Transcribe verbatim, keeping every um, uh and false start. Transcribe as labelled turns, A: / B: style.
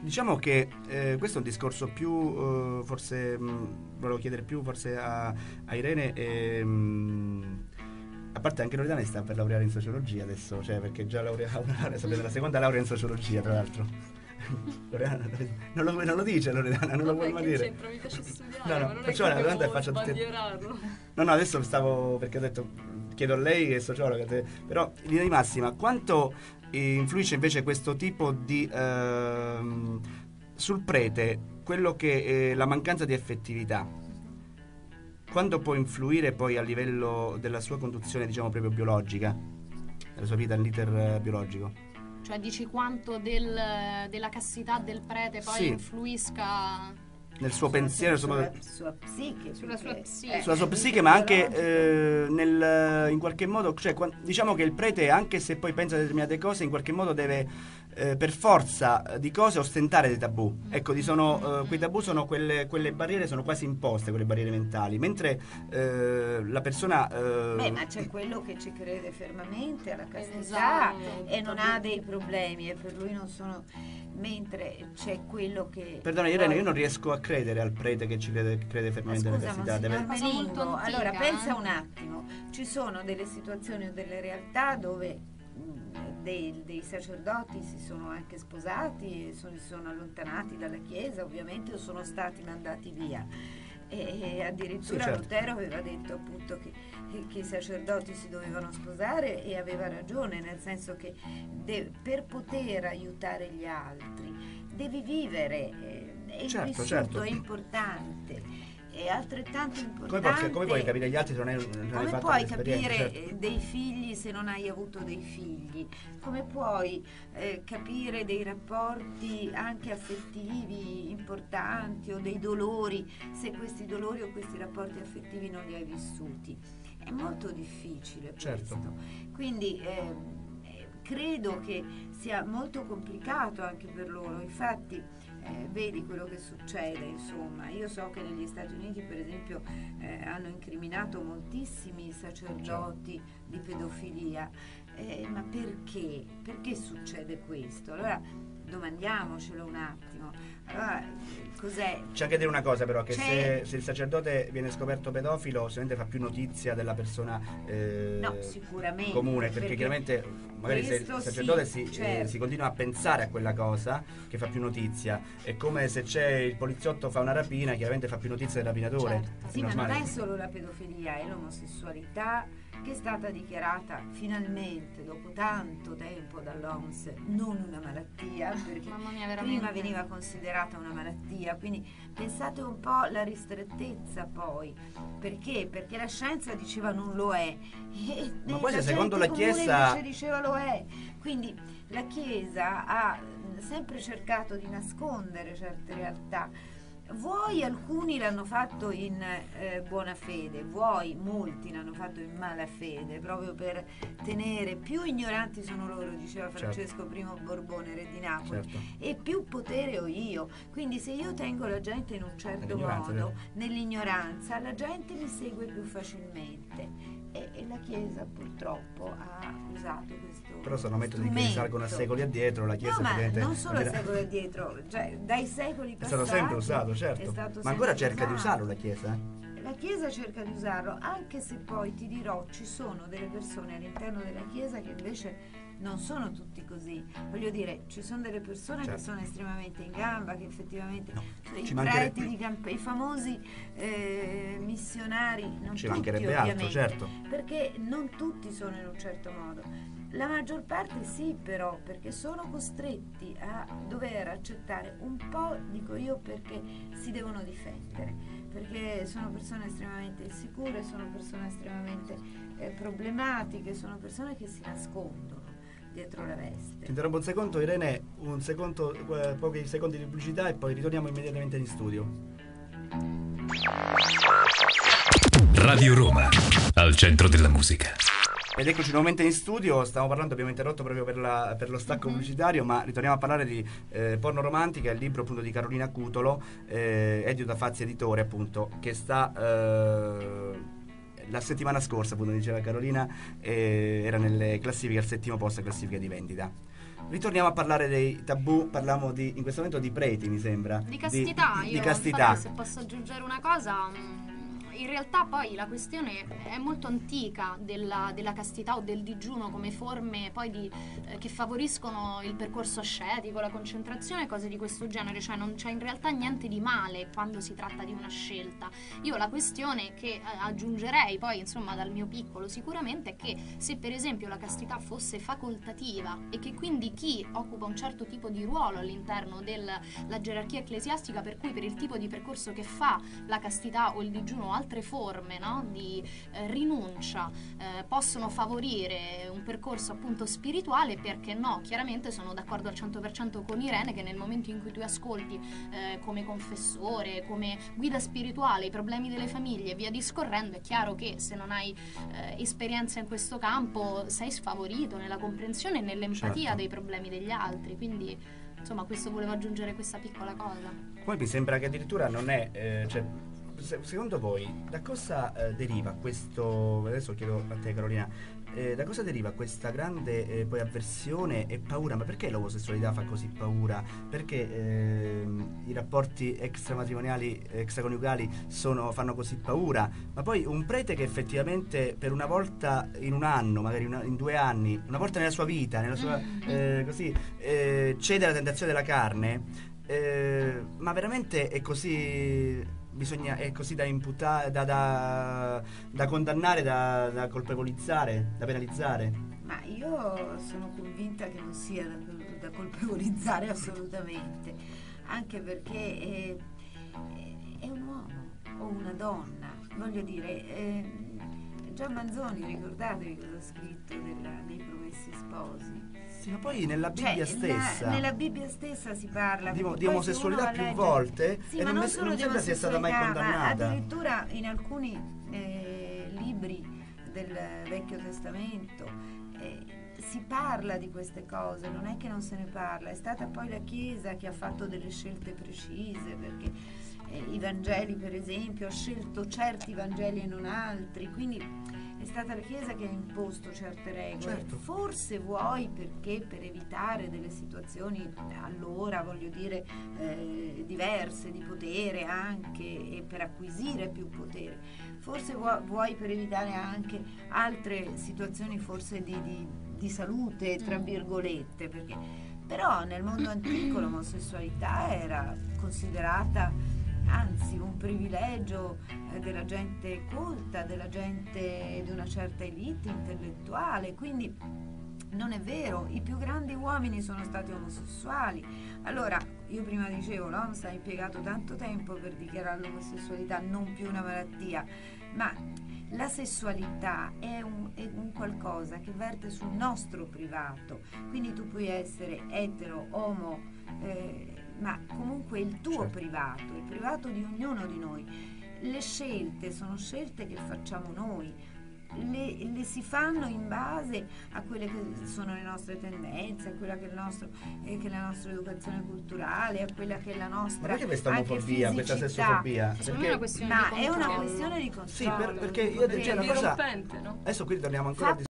A: diciamo che eh, questo è un discorso più eh, forse mh, volevo chiedere più forse a, a Irene e, mh, a parte anche Loredana sta per laureare in sociologia adesso, cioè perché già laureata una laurea, sapete, la seconda laurea in sociologia tra l'altro. Loredana, non, lo, non lo dice Loredana, non
B: Vabbè,
A: lo vuoi mai dire.
B: mi piace studiare,
A: No, no,
B: ma non
A: faccio
B: è
A: la
B: che
A: domanda e
B: devo
A: faccio tutte.
B: sbandierarlo.
A: No, no, adesso stavo perché ho detto chiedo a lei che è sociologa, te, però in linea di massima quanto eh, influisce invece questo tipo di ehm, sul prete quello che è la mancanza di effettività, quando può influire poi a livello della sua conduzione, diciamo proprio biologica, della sua vita all'iter eh, biologico?
C: Cioè dici quanto del, della castità del prete poi
A: Sì.
C: influisca
A: Nel suo pensiero,
D: sulla
A: sulla,
D: sua psiche,
C: sulla sua
D: perché
C: psiche.
D: è
A: sulla sua
D: vita
A: psiche, ma anche
D: biologica.
A: eh, nel, in qualche modo, cioè, qua- diciamo che il prete, anche se poi pensa a determinate cose, in qualche modo deve eh, per forza di cose ostentare dei tabù. Ecco, di sono, eh, quei tabù sono quelle, quelle barriere, sono quasi imposte, quelle barriere mentali, mentre eh, la persona... eh,
D: Beh, ma c'è quello che ci crede fermamente alla castità
C: Esatto.
D: e non ha dei problemi e per lui non sono, mentre c'è quello che
A: Perdona Irene, io non riesco a credere al prete che ci crede, crede
D: Ma
A: fermamente nella
D: scusa,
A: castità.
D: Monsignor
A: Deve...
C: Cosa molto
D: Melingo,
C: antica,
D: allora pensa
C: eh?
D: un attimo, ci sono delle situazioni o delle realtà dove mh, dei, dei sacerdoti si sono anche sposati e sono, si sono allontanati dalla Chiesa, ovviamente, o sono stati mandati via. E, e addirittura
A: Sì, certo.
D: Lutero aveva detto appunto che, che i sacerdoti si dovevano sposare e aveva ragione, nel senso che de- per poter aiutare gli altri devi vivere, eh, e
A: Certo,
D: il vissuto
A: certo.
D: è importante. È altrettanto
A: Come
D: importante.
A: puoi, come puoi capire gli altri se non hai, non hai
D: Come
A: fatto
D: puoi
A: l'esperienza,
D: capire
A: certo.
D: eh, dei figli se non hai avuto dei figli? Come puoi eh, capire dei rapporti anche affettivi importanti o dei dolori se questi dolori o questi rapporti affettivi non li hai vissuti? È molto difficile
A: Certo.
D: questo. Quindi eh, eh, credo che sia molto complicato anche per loro. Infatti Eh, vedi quello che succede, insomma. Io so che negli Stati Uniti, per esempio, eh, hanno incriminato moltissimi sacerdoti di pedofilia. Eh, ma perché? Perché succede questo? Allora domandiamocelo un attimo. Allora, cos'è?
A: C'è anche dire una cosa però, che
D: C'è-
A: se, se il sacerdote viene scoperto pedofilo sicuramente fa più notizia della persona eh,
D: No, sicuramente,
A: comune, perché,
D: perché
A: chiaramente magari se il
D: questo
A: sacerdote
D: sì,
A: si,
D: certo.
A: eh, si continua a pensare a quella cosa che fa più notizia, è come se c'è il poliziotto fa una rapina, chiaramente fa più notizia del rapinatore.
C: Certo.
A: È
D: Sì, ma non
A: normale.
D: è solo la pedofilia, è l'omosessualità che è stata dichiarata finalmente dopo tanto tempo dall'O M S non una malattia, perché
C: Mamma mia, veramente.
D: prima veniva considerata una malattia, quindi pensate un po' alla ristrettezza poi, perché? Perché la scienza diceva non lo è, e
A: Ma poi se
D: la
A: secondo
D: gente
A: la
D: comune
A: Chiesa-
D: invece diceva lo è, quindi la Chiesa ha sempre cercato di nascondere certe realtà. Vuoi alcuni l'hanno fatto in eh, buona fede, vuoi molti l'hanno fatto in mala fede, proprio per tenere, più ignoranti sono loro, diceva Francesco I Borbone, re di Napoli,
A: Certo.
D: e più potere ho io. Quindi se io tengo la gente in un certo
A: Nell'ignoranza,
D: modo,
A: vero?
D: nell'ignoranza, la gente mi segue più facilmente. E, e la Chiesa purtroppo ha usato questo
A: Però sono metodi che
D: strumento.
A: risalgono a secoli addietro, la Chiesa
D: No, ma
A: ovviamente
D: non solo a
A: dirà-
D: secoli addietro, cioè dai secoli
A: è
D: passati
A: stato sempre usato,
D: è
A: certo.
D: stato
A: Ma ancora
D: sempre
A: cerca di
D: usato.
A: usarlo la Chiesa? eh?
D: La Chiesa cerca di usarlo, anche se poi ti dirò ci sono delle persone all'interno della Chiesa che invece non sono tutti così. Voglio dire, ci sono delle persone
A: Certo.
D: che sono estremamente in gamba, che effettivamente
A: No,
D: i
A: ci mancherebbe-
D: preti di camp- i famosi eh, missionari, non
A: Ci
D: tutti
A: mancherebbe altro,
D: ovviamente,
A: certo.
D: perché non tutti sono in un certo modo. La maggior parte sì, però, perché sono costretti a dover accettare un po', dico io, perché si devono difendere, perché sono persone estremamente insicure, sono persone estremamente eh, problematiche, sono persone che si nascondono dietro la
A: Ti
D: veste.
A: interrompo un secondo, Irene, un secondo, eh, pochi secondi di pubblicità e poi ritorniamo immediatamente in studio.
E: Radio Roma, al centro della musica.
A: Ed eccoci nuovamente in studio, stiamo parlando, abbiamo interrotto proprio per, la, per lo stacco
C: Mhm.
A: pubblicitario, ma ritorniamo a parlare di eh, Porno Romantica, il libro appunto di Carolina Cutolo, eh, edito da Fazzi Editore appunto, che sta eh, la settimana scorsa, appunto diceva Carolina, eh, era nelle classifiche al settimo posto, classifica di vendita. ritorniamo a parlare dei tabù, parliamo di, in questo momento di preti, mi sembra.
C: Di castità,
A: di,
C: io
A: di castità.
C: infatti, se posso aggiungere una cosa, mh, in realtà poi la questione è molto antica della, della castità o del digiuno come forme poi di, eh, che favoriscono il percorso ascetico, la concentrazione, cose di questo genere, cioè non c'è in realtà niente di male quando si tratta di una scelta. Io la questione che eh, aggiungerei poi insomma dal mio piccolo sicuramente è che se per esempio la castità fosse facoltativa e che quindi chi occupa un certo tipo di ruolo all'interno della gerarchia ecclesiastica, per cui per il tipo di percorso che fa la castità o il digiuno o altre forme, no, di eh, rinuncia eh, possono favorire un percorso appunto spirituale, perché no? Chiaramente sono d'accordo al cento per cento con Irene che nel momento in cui tu ascolti eh, come confessore, come guida spirituale i problemi delle famiglie e via discorrendo, è chiaro che se non hai eh, esperienza in questo campo sei sfavorito nella comprensione e nell'empatia
A: Certo.
C: dei problemi degli altri, quindi insomma questo volevo aggiungere, questa piccola cosa.
A: Poi mi sembra che addirittura non è, eh, cioè, se- secondo voi da cosa eh, deriva questo, adesso chiedo a te Carolina, eh, da cosa deriva questa grande eh, poi avversione e paura? Ma perché l'omosessualità fa così paura? Perché ehm, i rapporti extramatrimoniali, extraconiugali sono, fanno così paura? Ma poi un prete che effettivamente per una volta in un anno, magari una- in due anni, una volta nella sua vita, nella sua, eh, così, eh, cede alla tentazione della carne, eh, ma veramente è così, bisogna, è così da imputare, da, da, da condannare, da, da colpevolizzare, da penalizzare?
D: Ma io sono convinta che non sia da, da colpevolizzare assolutamente, anche perché è, è un uomo o una donna, voglio dire, eh, Gian Manzoni, ricordatevi cosa ha scritto della, dei Promessi Sposi.
A: Sì, ma poi nella Bibbia
D: Cioè,
A: stessa
D: la- nella Bibbia stessa si parla
A: di,
D: perché
A: di
D: poi se
A: omosessualità
D: uno va a
A: più
D: leggere-
A: volte
D: Sì,
A: e
D: ma
A: non,
D: non
A: mi-
D: solo
A: non
D: di
A: sembra sia stata mai
D: omosessualità, ma
A: condannata.
D: addirittura in alcuni eh, libri del Vecchio Testamento eh, si parla di queste cose, non è che non se ne parla, è stata poi la Chiesa che ha fatto delle scelte precise, perché eh, i Vangeli per esempio ha scelto certi Vangeli e non altri, quindi è stata la Chiesa che ha imposto certe regole.
A: Certo.
D: Forse vuoi perché per evitare delle situazioni allora voglio dire eh, diverse di potere anche, e per acquisire più potere, forse vuoi, vuoi per evitare anche altre situazioni forse di, di, di salute tra virgolette, perché però nel mondo antico l'omosessualità era considerata anzi un privilegio eh, della gente colta, della gente di una certa elite intellettuale, quindi non è vero, i più grandi uomini sono stati omosessuali. Allora, io prima dicevo, l'O M S ha impiegato tanto tempo per dichiarare l'omosessualità non più una malattia, ma la sessualità è un, è un qualcosa che verte sul nostro privato, quindi tu puoi essere etero, omo, eh, ma comunque il tuo
A: Certo.
D: privato, il privato di ognuno di noi. Le scelte sono scelte che facciamo noi, le, le si fanno in base a quelle che sono le nostre tendenze, a quella che è, il nostro, eh, che è la nostra educazione culturale, a quella che è la
A: Ma
D: nostra
A: perché questa
D: anche
A: omofobia, questa
D: fisicità.
A: sessofobia?
C: Secondo me è una questione
D: Ma
C: di
D: è una
C: controllo.
D: questione di controllo.
A: Sì, per- perché io
C: Perché
A: c'è
C: è
A: una cosa,
C: dirompente, no?
A: adesso qui torniamo ancora a
D: Fa